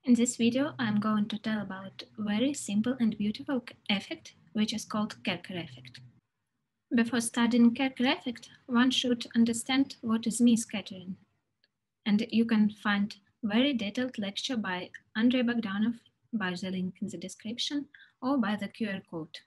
In this video, I'm going to tell about a very simple and beautiful effect, which is called Kerker effect. Before studying Kerker effect, one should understand what is Mie scattering. And you can find very detailed lecture by Andrei Bogdanov by the link in the description or by the QR code.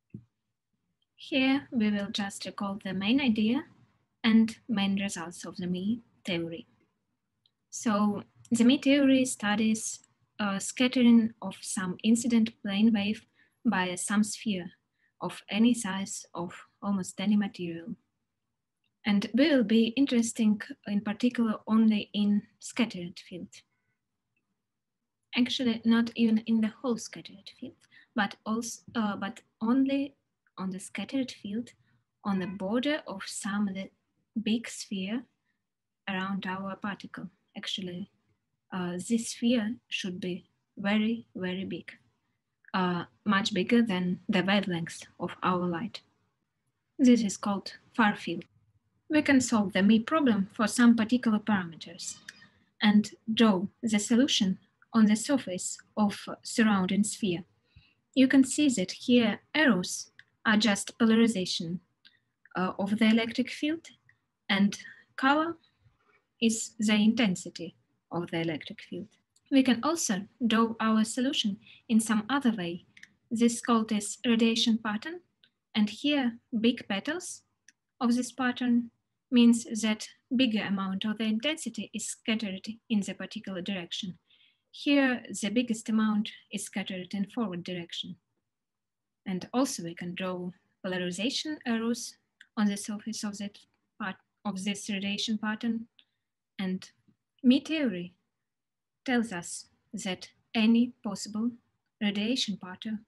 Here we will just recall the main idea and main results of the Mie theory. So the Mie theory studies scattering of some incident plane wave by some sphere of any size of almost any material. And will be interesting in particular only in scattered field. Actually, not even in the whole scattered field, but only on the scattered field on the border of some big sphere around our particle. Actually, this sphere should be very, very big, much bigger than the wavelength of our light. This is called far field. We can solve the Mie problem for some particular parameters and draw the solution on the surface of surrounding sphere. You can see that here arrows are just polarization of the electric field, and color is the intensity of the electric field. We can also draw our solution in some other way. This is called as radiation pattern, and here big petals of this pattern means that bigger amount of the intensity is scattered in the particular direction. Here the biggest amount is scattered in forward direction. And also we can draw polarization arrows on the surface of that part of this radiation pattern. And Mie theory tells us that any possible radiation pattern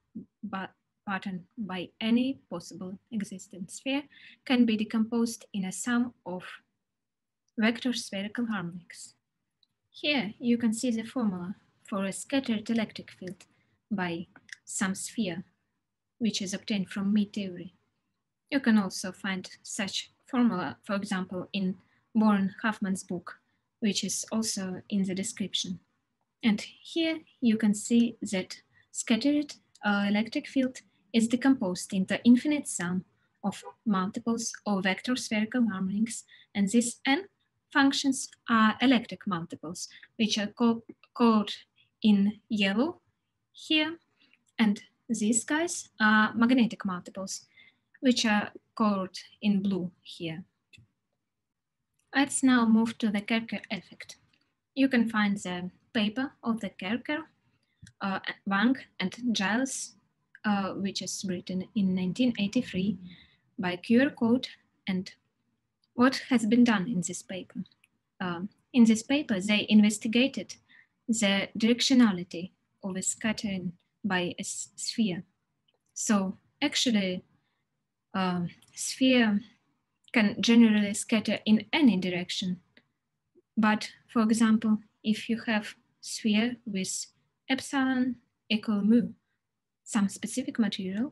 by any possible existing sphere can be decomposed in a sum of vector spherical harmonics. Here you can see the formula for a scattered electric field by some sphere, which is obtained from Mie theory. You can also find such formula, for example, in Bohren-Huffman's book, which is also in the description. And here you can see that scattered electric field is decomposed into infinite sum of multiples of vector spherical harmonics, and these n functions are electric multiples, which are called in yellow here, and these guys are magnetic multiples, which are called in blue here. Let's now move to the Kerker effect. You can find the paper of the Kerker, Wang and Giles, which is written in 1983 by QR code. And what has been done in this paper? In this paper, they investigated the directionality of a scattering by a sphere. So actually, sphere can generally scatter in any direction. But for example, if you have sphere with epsilon equal mu, some specific material,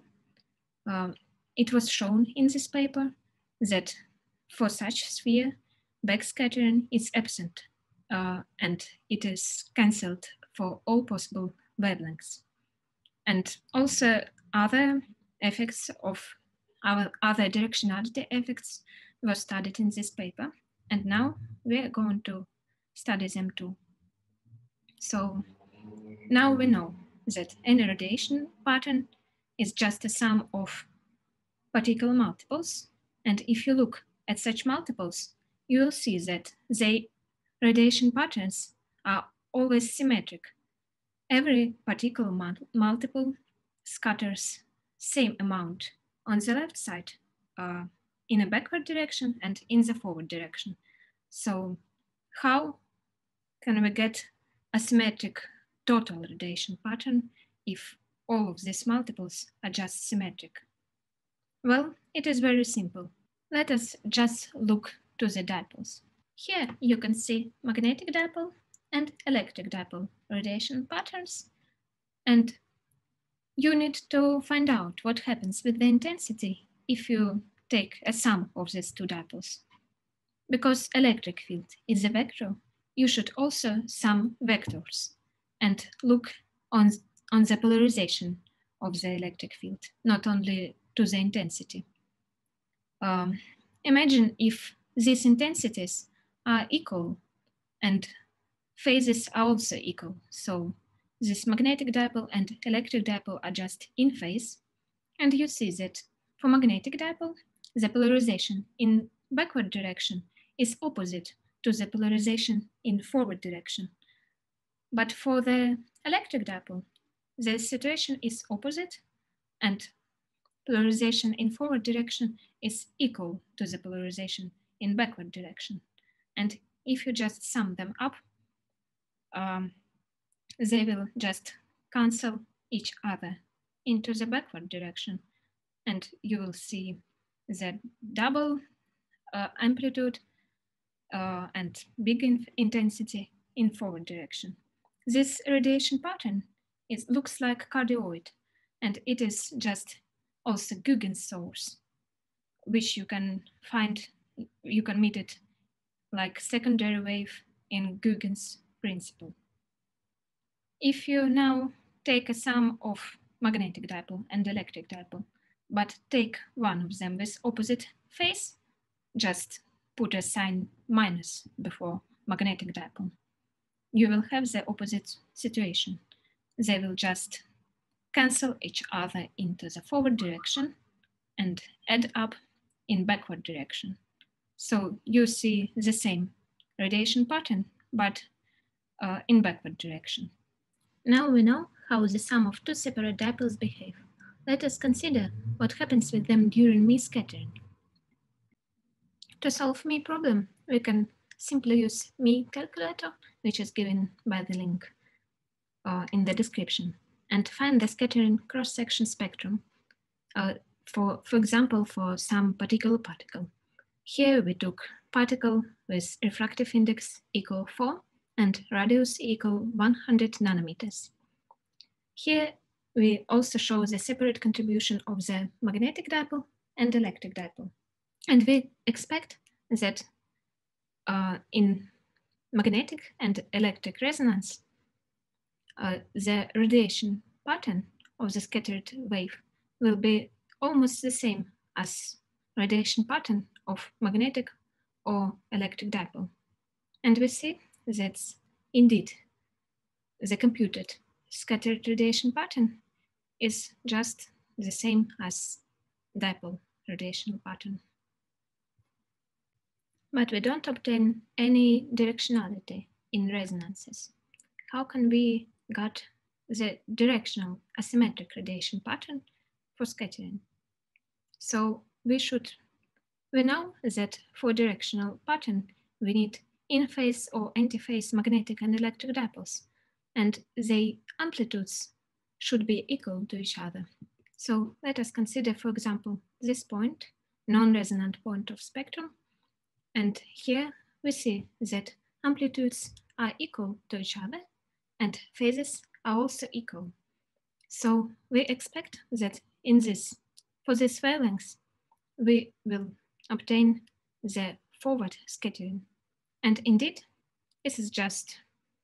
it was shown in this paper that for such sphere, backscattering is absent and it is cancelled for all possible wavelengths. And also other effects of our other directionality effects were studied in this paper. And now we are going to study them too. So now we know that any radiation pattern is just a sum of particular multiples. And if you look at such multiples, you will see that the radiation patterns are always symmetric. Every particular multiple scatters same amount on the left side in a backward direction and in the forward direction. So how can we get a symmetric total radiation pattern if all of these multiples are just symmetric? Well, it is very simple. Let us just look to the dipoles. Here you can see magnetic dipole and electric dipole radiation patterns, and you need to find out what happens with the intensity if you take a sum of these two dipoles. Because electric field is a vector, you should also sum vectors. and look on the polarization of the electric field, not only to the intensity. Imagine if these intensities are equal and phases are also equal. So this magnetic dipole and electric dipole are just in phase. And you see that for magnetic dipole, the polarization in backward direction is opposite to the polarization in forward direction. But for the electric dipole, the situation is opposite and polarization in forward direction is equal to the polarization in backward direction. And if you just sum them up, they will just cancel each other into the backward direction. And you will see the double amplitude and big intensity in forward direction. This radiation pattern looks like cardioid, and it is just also Guggen's source, which you can find, you can meet it like secondary wave in Guggen's principle. If you now take a sum of magnetic dipole and electric dipole, but take one of them with opposite phase, just put a sign minus before magnetic dipole, you will have the opposite situation. They will just cancel each other into the forward direction and add up in backward direction. So you see the same radiation pattern, but in backward direction. Now we know how the sum of two separate dipoles behave. Let us consider what happens with them during Mie scattering. To solve Mie problem, we can simply use Mie calculator, which is given by the link in the description, and find the scattering cross-section spectrum, for example, for some particular particle. Here we took particle with refractive index equal 4 and radius equal 100 nanometers. Here we also show the separate contribution of the magnetic dipole and electric dipole. And we expect that in magnetic and electric resonance, the radiation pattern of the scattered wave will be almost the same as radiation pattern of magnetic or electric dipole. And we see that indeed the computed scattered radiation pattern is just the same as dipole radiation pattern. But we don't obtain any directionality in resonances. How can we get the directional asymmetric radiation pattern for scattering? So we know that for directional pattern, we need in-phase or anti-phase magnetic and electric dipoles, and their amplitudes should be equal to each other. So let us consider, for example, this point, non-resonant point of spectrum. And here we see that amplitudes are equal to each other and phases are also equal. So we expect that for this wavelength, we will obtain the forward scattering. And indeed, this is just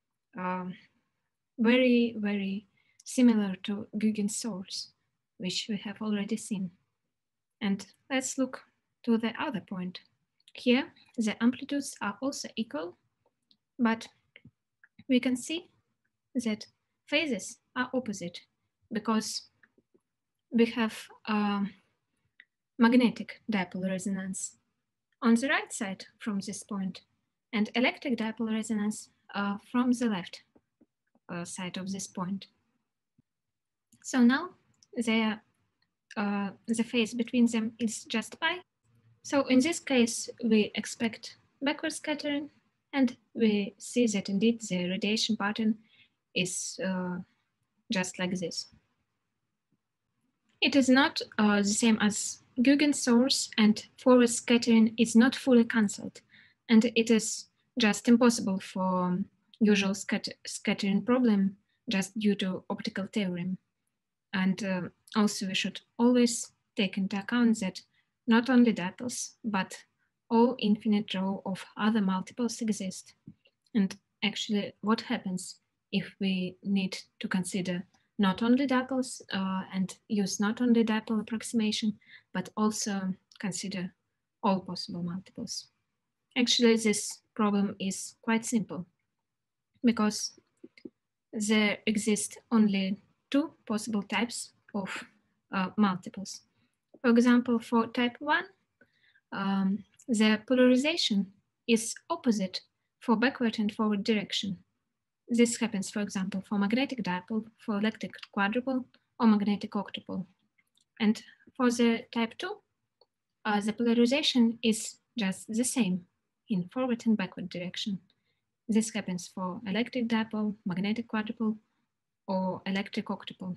very, very similar to Guggen's source, which we have already seen. And let's look to the other point. Here, the amplitudes are also equal, but we can see that phases are opposite because we have magnetic dipole resonance on the right side from this point and electric dipole resonance from the left side of this point. So now the phase between them is just pi. So in this case, we expect backward scattering, and we see that indeed the radiation pattern is just like this. It is not the same as Guggen's source, and forward scattering is not fully cancelled, and it is just impossible for usual scattering problem just due to optical theorem. And also we should always take into account that not only dipoles, but all infinite row of other multiples exist. And actually what happens if we need to consider not only dipoles and use not only dipole approximation, but also consider all possible multiples. Actually, this problem is quite simple because there exist only two possible types of multiples. For example, for type 1, the polarization is opposite for backward and forward direction. This happens, for example, for magnetic dipole, for electric quadrupole, or magnetic octupole. And for the type 2, the polarization is just the same in forward and backward direction. This happens for electric dipole, magnetic quadrupole, or electric octupole.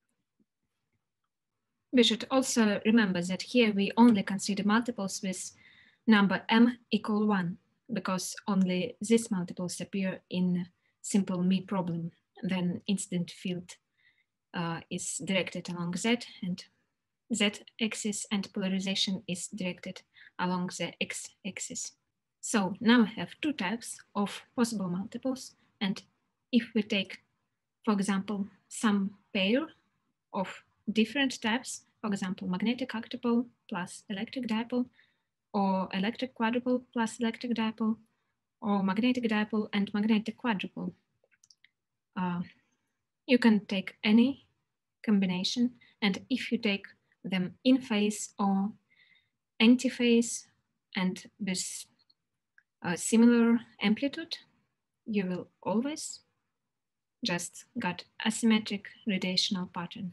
We should also remember that here we only consider multiples with number m equal 1, because only these multiples appear in simple me problem. Then incident field is directed along z and z-axis, and polarization is directed along the x-axis. So now we have two types of possible multiples, and if we take, for example, some pair of different types, for example, magnetic octupole plus electric dipole, or electric quadrupole plus electric dipole, or magnetic dipole and magnetic quadrupole, you can take any combination, and if you take them in phase or antiphase and with a similar amplitude, you will always just get asymmetric radiational pattern.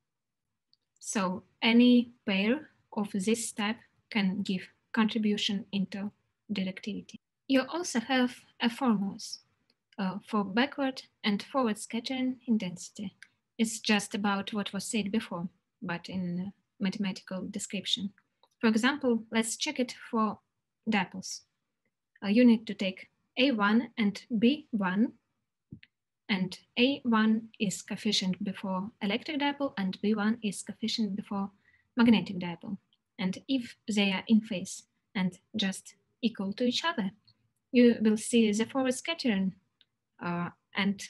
So any pair of this type can give contribution into directivity. You also have a formulas for backward and forward scattering intensity. It's just about what was said before, but in mathematical description. For example, let's check it for dipoles. You need to take A1 and B1, and A1 is coefficient before electric dipole and B1 is coefficient before magnetic dipole. And if they are in phase and just equal to each other, you will see the forward scattering and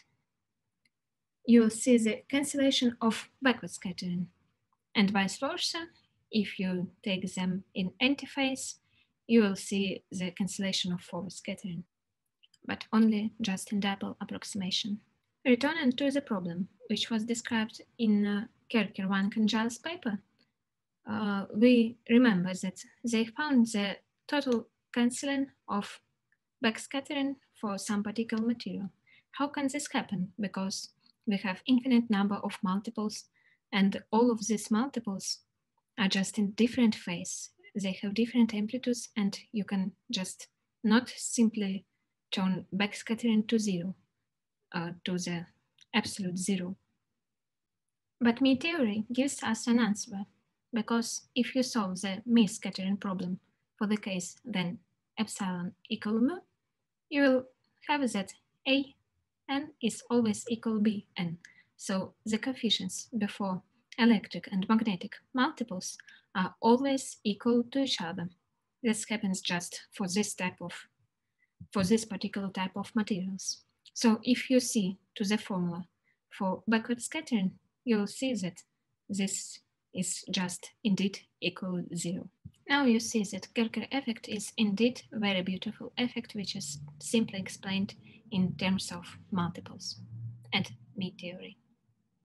you will see the cancellation of backward scattering. And vice versa, if you take them in antiphase, you will see the cancellation of forward scattering, but only just in dipole approximation. Returning to the problem, which was described in Kerker, Juan and Giles' paper, we remember that they found the total cancelling of backscattering for some particular material. How can this happen? Because we have infinite number of multiples, and all of these multiples are just in different phase. They have different amplitudes, and you can just not simply turn backscattering to zero, to the absolute zero. But me theory gives us an answer, because if you solve the me scattering problem for the case then epsilon equal mu, you will have that a n is always equal b n. So the coefficients before electric and magnetic multiples are always equal to each other. This happens just for this particular type of materials. So if you see to the formula for backward scattering, you will see that this is just indeed equal zero. Now you see that Kerker effect is indeed a very beautiful effect, which is simply explained in terms of multiples and me theory.